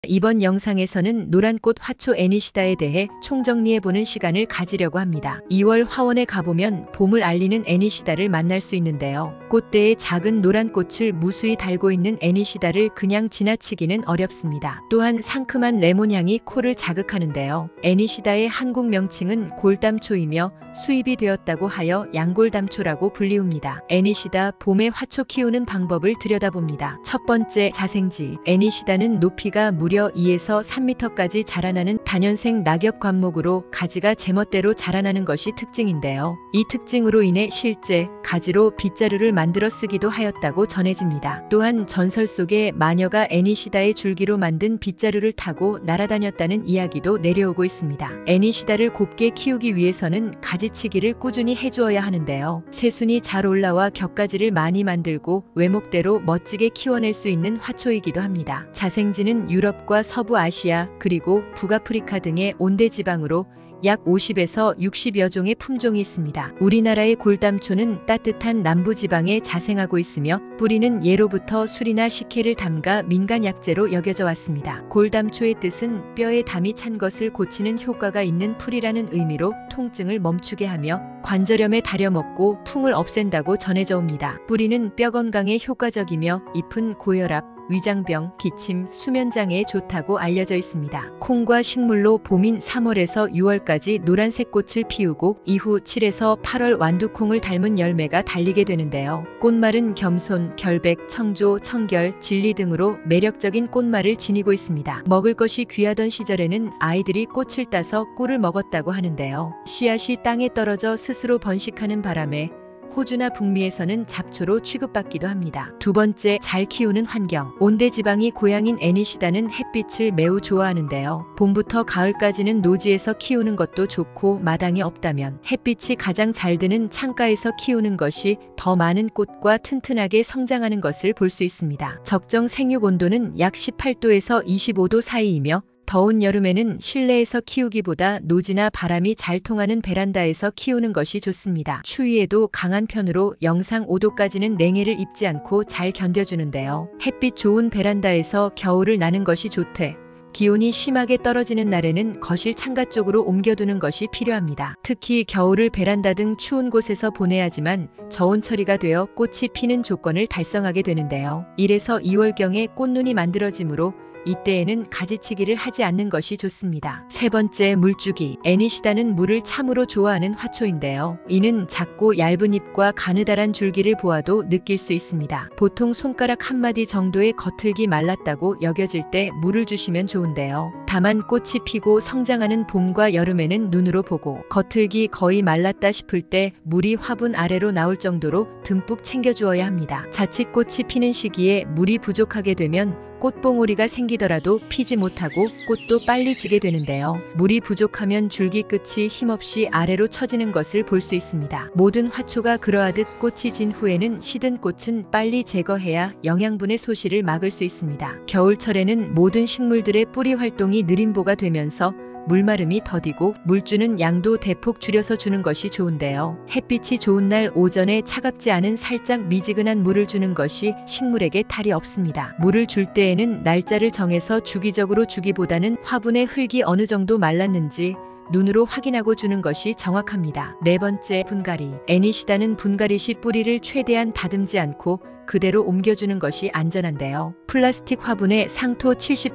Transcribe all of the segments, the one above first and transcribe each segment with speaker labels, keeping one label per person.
Speaker 1: 이번 영상에서는 노란꽃 화초 애니시다에 대해 총정리해보는 시간을 가지려고 합니다. 2월 화원에 가보면 봄을 알리는 애니시다를 만날 수 있는데요. 꽃대에 작은 노란 꽃을 무수히 달고 있는 애니시다를 그냥 지나치기는 어렵습니다. 또한 상큼한 레몬향이 코를 자극하는데요. 애니시다의 한국 명칭은 골담초이며 수입이 되었다고 하여 양골담초라고 불리웁니다. 애니시다 봄에 화초 키우는 방법을 들여다봅니다. 첫 번째, 자생지. 애니시다는 높이가 무려 2에서 3m까지 자라나는 다년생 낙엽 관목으로 가지가 제멋대로 자라나는 것이 특징인데요. 이 특징으로 인해 실제 가지로 빗자루를 만들어 쓰기도 하였다고 전해집니다. 또한 전설 속에 마녀가 애니시다의 줄기로 만든 빗자루를 타고 날아다녔다는 이야기도 내려오고 있습니다. 애니시다를 곱게 키우기 위해서는 가지치기를 꾸준히 해주어야 하는데요. 새순이 잘 올라와 격가지를 많이 만들고 외목대로 멋지게 키워낼 수 있는 화초이기도 합니다. 자생지는 유럽과 서부 아시아 그리고 북아프리카 등의 온대 지방으로 약 50에서 60여 종의 품종이 있습니다. 우리나라의 골담초는 따뜻한 남부지방에 자생하고 있으며 뿌리는 예로부터 술이나 식혜를 담가 민간약재로 여겨져 왔습니다. 골담초의 뜻은 뼈에 담이 찬 것을 고치는 효과가 있는 풀이라는 의미로 통증을 멈추게 하며 관절염에 달여 먹고 풍을 없앤다고 전해져 옵니다. 뿌리는 뼈 건강에 효과적이며 잎은 고혈압, 위장병, 기침, 수면장애에 좋다고 알려져 있습니다. 콩과 식물로 봄인 3월에서 6월까지 노란색 꽃을 피우고 이후 7에서 8월 완두콩을 닮은 열매가 달리게 되는데요. 꽃말은 겸손, 결백, 청조, 청결, 진리 등으로 매력적인 꽃말을 지니고 있습니다. 먹을 것이 귀하던 시절에는 아이들이 꽃을 따서 꿀을 먹었다고 하는데요. 씨앗이 땅에 떨어져 스스로 번식하는 바람에 호주나 북미에서는 잡초로 취급받기도 합니다. 두 번째, 잘 키우는 환경. 온대 지방이 고향인 애니시다는 햇빛을 매우 좋아하는데요. 봄부터 가을까지는 노지에서 키우는 것도 좋고 마당이 없다면 햇빛이 가장 잘 드는 창가에서 키우는 것이 더 많은 꽃과 튼튼하게 성장하는 것을 볼 수 있습니다. 적정 생육 온도는 약 18도에서 25도 사이이며 더운 여름에는 실내에서 키우기보다 노지나 바람이 잘 통하는 베란다에서 키우는 것이 좋습니다. 추위에도 강한 편으로 영상 5도까지는 냉해를 입지 않고 잘 견뎌주는데요. 햇빛 좋은 베란다에서 겨울을 나는 것이 좋되 기온이 심하게 떨어지는 날에는 거실 창가 쪽으로 옮겨두는 것이 필요합니다. 특히 겨울을 베란다 등 추운 곳에서 보내야 하지만 저온 처리가 되어 꽃이 피는 조건을 달성하게 되는데요. 1에서 2월경에 꽃눈이 만들어지므로 이때에는 가지치기를 하지 않는 것이 좋습니다. 세 번째, 물주기. 애니시다는 물을 참으로 좋아하는 화초인데요. 이는 작고 얇은 잎과 가느다란 줄기를 보아도 느낄 수 있습니다. 보통 손가락 한마디 정도의 겉흙이 말랐다고 여겨질 때 물을 주시면 좋은데요. 다만 꽃이 피고 성장하는 봄과 여름에는 눈으로 보고 겉흙이 거의 말랐다 싶을 때 물이 화분 아래로 나올 정도로 듬뿍 챙겨주어야 합니다. 자칫 꽃이 피는 시기에 물이 부족하게 되면 꽃봉오리가 생기더라도 피지 못하고 꽃도 빨리 지게 되는데요. 물이 부족하면 줄기 끝이 힘없이 아래로 처지는 것을 볼 수 있습니다. 모든 화초가 그러하듯 꽃이 진 후에는 시든 꽃은 빨리 제거해야 영양분의 소실을 막을 수 있습니다. 겨울철에는 모든 식물들의 뿌리 활동이 느림보가 되면서 물마름이 더디고 물주는 양도 대폭 줄여서 주는 것이 좋은데요. 햇빛이 좋은 날 오전에 차갑지 않은 살짝 미지근한 물을 주는 것이 식물에게 탈이 없습니다. 물을 줄 때에는 날짜를 정해서 주기적으로 주기보다는 화분의 흙이 어느 정도 말랐는지 눈으로 확인하고 주는 것이 정확합니다. 네 번째, 분갈이. 애니시다는 분갈이시 뿌리를 최대한 다듬지 않고 그대로 옮겨주는 것이 안전한데요. 플라스틱 화분에 상토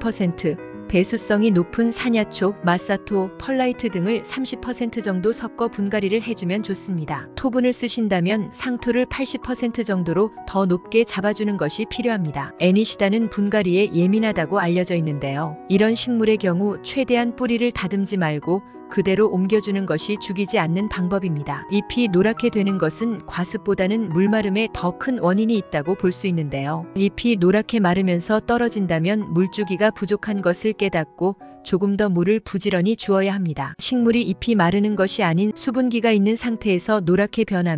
Speaker 1: 70%, 배수성이 높은 산야초, 마사토, 펄라이트 등을 30% 정도 섞어 분갈이를 해주면 좋습니다. 토분을 쓰신다면 상토를 80% 정도로 더 높게 잡아주는 것이 필요합니다. 애니시다는 분갈이에 예민하다고 알려져 있는데요. 이런 식물의 경우 최대한 뿌리를 다듬지 말고 그대로 옮겨주는 것이 죽이지 않는 방법입니다. 잎이 노랗게 되는 것은 과습보다는 물마름에 더 큰 원인이 있다고 볼 수 있는데요. 잎이 노랗게 마르면서 떨어진다면 물주기가 부족한 것을 깨닫고 조금 더 물을 부지런히 주어야 합니다. 식물이 잎이 마르는 것이 아닌 수분기가 있는 상태에서 노랗게 변하며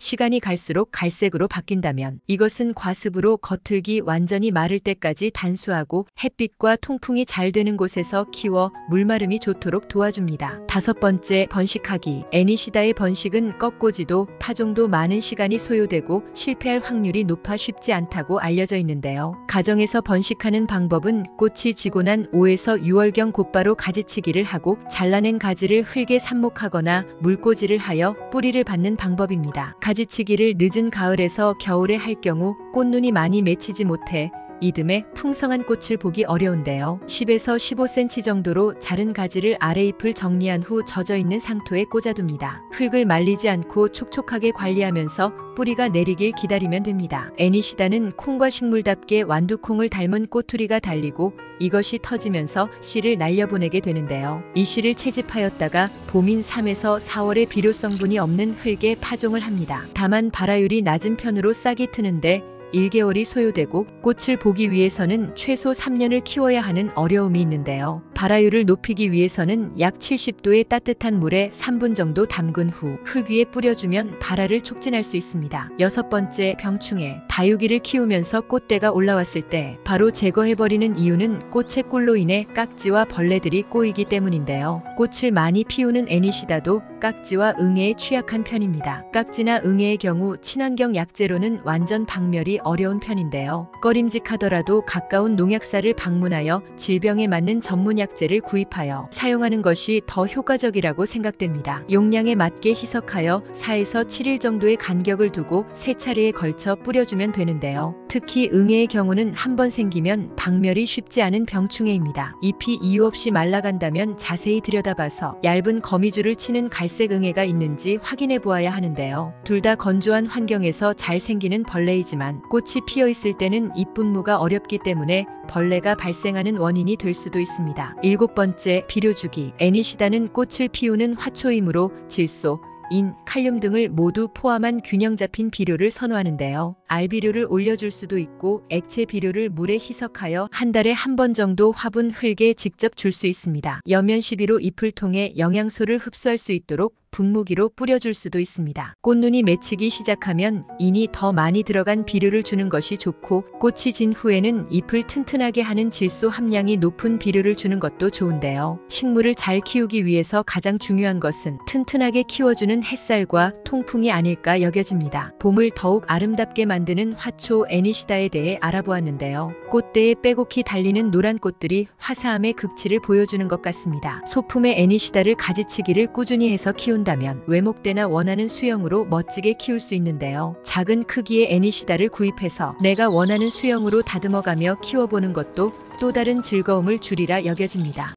Speaker 1: 시간이 갈수록 갈색으로 바뀐다면 이것은 과습으로 겉흙이 완전히 마를 때까지 단수하고 햇빛과 통풍이 잘 되는 곳에서 키워 물마름이 좋도록 도와줍니다. 5번째, 번식하기. 애니시다의 번식은 꺾고지도 파종도 많은 시간이 소요되고 실패할 확률이 높아 쉽지 않다고 알려져 있는데요. 가정에서 번식하는 방법은 꽃이 지고 난 5에서 6월경 곧바로 가지치기를 하고 잘라낸 가지를 흙에 삽목하거나 물꽂이를 하여 뿌리를 받는 방법입니다. 가지치기를 늦은 가을에서 겨울에 할 경우 꽃눈이 많이 맺히지 못해 이듬해 풍성한 꽃을 보기 어려운데요. 10에서 15cm 정도로 자른 가지를 아래 잎을 정리한 후 젖어있는 상토에 꽂아둡니다. 흙을 말리지 않고 촉촉하게 관리하면서 뿌리가 내리길 기다리면 됩니다. 애니시다는 콩과 식물답게 완두콩을 닮은 꼬투리가 달리고 이것이 터지면서 씨를 날려보내게 되는데요. 이 씨를 채집하였다가 봄인 3에서 4월에 비료 성분이 없는 흙에 파종을 합니다. 다만 발화율이 낮은 편으로 싹이 트는데 1개월이 소요되고 꽃을 보기 위해서는 최소 3년을 키워야 하는 어려움이 있는데요. 발화율을 높이기 위해서는 약 70도의 따뜻한 물에 3분 정도 담근 후 흙 위에 뿌려주면 발화를 촉진할 수 있습니다. 6번째, 병충해. 다육이를 키우면서 꽃대가 올라왔을 때 바로 제거해버리는 이유는 꽃의 꿀로 인해 깍지와 벌레들이 꼬이기 때문인데요. 꽃을 많이 피우는 애니시다도 깍지와 응애에 취약한 편입니다. 깍지나 응애의 경우 친환경 약재로는 완전 박멸이 어려운 편인데요. 꺼림직하더라도 가까운 농약사를 방문하여 질병에 맞는 전문 약재를 구입하여 사용하는 것이 더 효과적이라고 생각됩니다. 용량에 맞게 희석하여 4에서 7일 정도의 간격을 두고 3차례에 걸쳐 뿌려주면 되는데요. 특히 응애의 경우는 한번 생기면 박멸이 쉽지 않은 병충해입니다. 잎이 이유 없이 말라간다면 자세히 들여다봐서 얇은 거미줄을 치는 갈색 응애가 있는지 확인해 보아야 하는데요. 둘 다 건조한 환경에서 잘 생기는 벌레이지만 꽃이 피어 있을 때는 잎 분무가 어렵기 때문에 벌레가 발생하는 원인이 될 수도 있습니다. 7번째, 비료 주기. 애니시다는 꽃을 피우는 화초이므로 질소, 인, 칼륨 등을 모두 포함한 균형 잡힌 비료를 선호하는데요. 알비료를 올려줄 수도 있고 액체 비료를 물에 희석하여 한 달에 한 번 정도 화분 흙에 직접 줄 수 있습니다. 여면 시비로 잎을 통해 영양소를 흡수할 수 있도록 분무기로 뿌려줄 수도 있습니다. 꽃눈이 맺히기 시작하면 인이 더 많이 들어간 비료를 주는 것이 좋고 꽃이 진 후에는 잎을 튼튼하게 하는 질소 함량이 높은 비료를 주는 것도 좋은데요. 식물을 잘 키우기 위해서 가장 중요한 것은 튼튼하게 키워주는 햇살과 통풍이 아닐까 여겨집니다. 봄을 더욱 아름답게 만드는 화초 애니시다에 대해 알아보았는데요. 꽃대에 빼곡히 달리는 노란 꽃들이 화사함의 극치를 보여주는 것 같습니다. 소품의 애니시다를 가지치기를 꾸준히 해서 키운다면 외목대나 원하는 수영으로 멋지게 키울 수 있는데요. 작은 크기의 애니시다를 구입해서 내가 원하는 수영으로 다듬어가며 키워보는 것도 또 다른 즐거움을 주리라 여겨집니다.